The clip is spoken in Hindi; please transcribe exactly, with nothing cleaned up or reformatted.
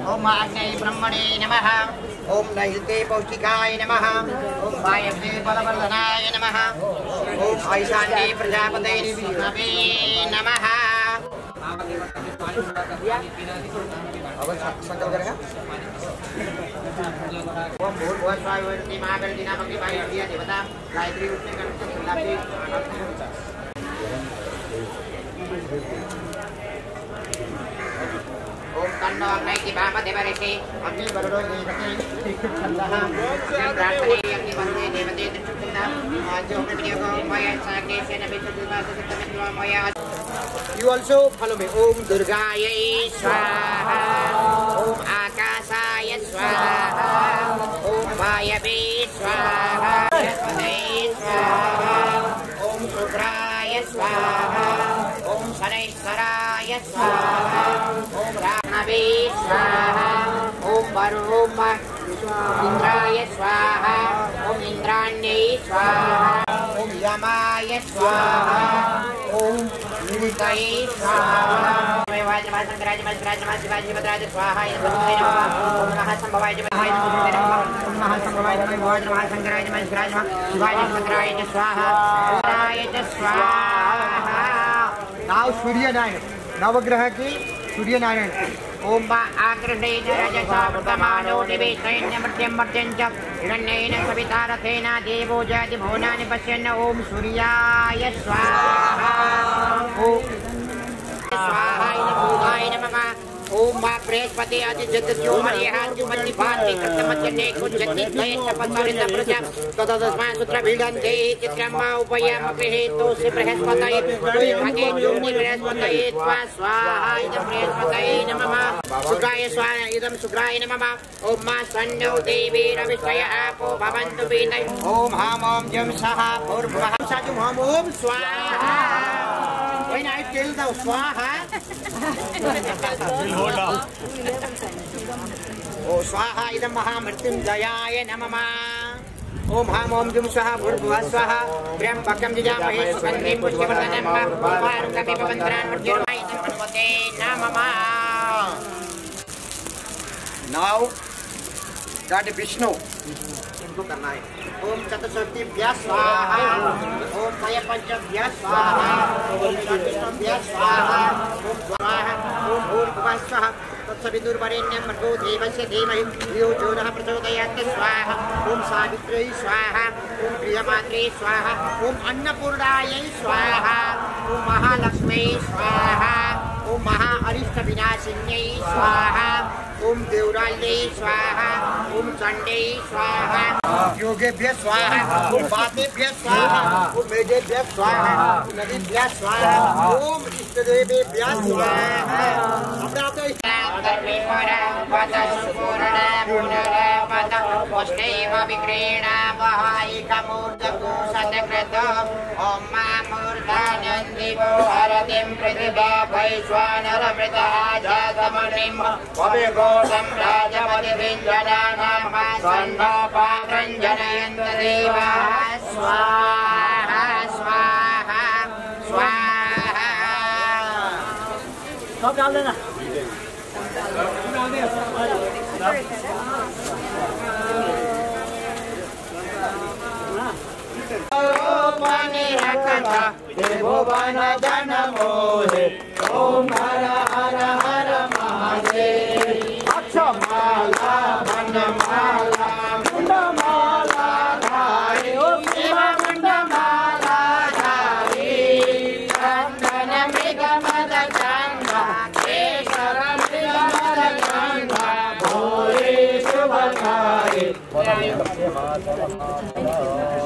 ओम आग्नेय ब्रह्मणे नमः। ओम नैते पौष्टिकाय नमः। ओम वायव्ये बलवर्धनाय नमः। ओम ईशान्ये प्रजापतये विष्णवे नमः। संकल्प करेगा। ओम भूर्भुवः स्वः वरुणी महागणपति नामक देवता गायत्री उठने गणपति ओम तन्नो अग्नि भामते वर्षे अग्नि वरुणो देवते छन्दः ब्राह्मणे अग्नि वरुणे देवते त्रिशुद्धः जो प्रयोगो मया साग्नेशेन विशुद्धवासुतमेत्वा मया। You also follow me. Om Durgaye Swaha. Om Akasaya Swaha. Om Vayave Swaha. Jasmane Swaha. Om Sukraya Swaha. Om Saneswaraya Swaha. Om Ranave Swaha. Om Varuma Indraya Swaha. Om Indrane Swaha. Om Yamaya Swaha. Om Nikaye Swaha. Om Vajrama Sankaraj Masraj Masivaj Madraj Swaha. Om Mahasambhavaj Madraj Swaha. Om Mahasambhavaj Vajrama Sankaraj Masraj Masivaj Madraj Swaha. Om Swaha. Now Surya Narayan. Navagraha ki Surya Narayan. Om ba agrahena rajasa pradamano nivesaina mrityam mrityancha hiranyena savitarathena devo jati bhunani pasyanna. Om Suryaya Swaha. Om Swaha Bhuvaya Namah. Om ba Brahspati adi jagatyo marihati manipati krtamachane kunjati dayata patarita praja tadadasma sutra bhidante chitrama upayama priheto se Brahspataye bhage juni Brahspataye tva swaha idam Brahspataye namah. Sukraya swaha idam sukraya namah. Om ma sando devi ravishaya apo bhavantu vinay. Om ham om jam saha purvaham sajum ham om swaha. When I tell the swaha Oh Swaha idam mahamrityunjayaya namah. Om ham om jum swaha bhurvuvah swaha brahma bhakam jajamahe sukandrim pushyavardanam varukami pavantran murtirmai tanvate namah. Now God Vishnu इनको करना है. ओम चतुष्षष्टिभ्यः स्वाहा. ओम त्रयपञ्चभ्यः स्वाहा. ओम षट्विंशतिभ्यः स्वाहा. ओम स्वाहा. ओम भूर्भुवः स्वः तत्सवितुर्वरेण्यं भर्गो देवस्य धीमहि धियो यो नः प्रचोदयात् स्वाहा. ओम सावित्र्यै स्वाहा. ओम प्रियमात्रे स्वाहा. ओम अन्नपूर्णायै स्वाहा. ओम महालक्ष्म्यै स्वाहा. ओम महा अरिष्ट विनाशिन्यै स्वाहा. ओम देवराल्यै स्वाहा. ओम चण्डै स्वाहा. योगेभ्यः स्वाहा. ओम वातेभ्यः स्वाहा. ओम मेघेभ्यः स्वाहा. नदीभ्यः स्वाहा. ओम इष्टदेवेभ्यः स्वाहा. ओम मामूर्धनन्दिवो हरतिं प्रतिभा वैश्वानरमृता जातमणिं वविघोषं राजमतिभिञ्जनानां सन्नपात्रं जनयन्त देवाः स्वाहा स्वाहा स्वाहा. सब डाल देना. भुवन जन मोहे. ओम हर हर हर महादेव. अक्षमाला वनमाला मुंडमाला धारी. ओम शिव मुंडमाला धारी. चंदन मृग मद चंद्र केशर मृग मद चंद्र भोरे शुभकारी.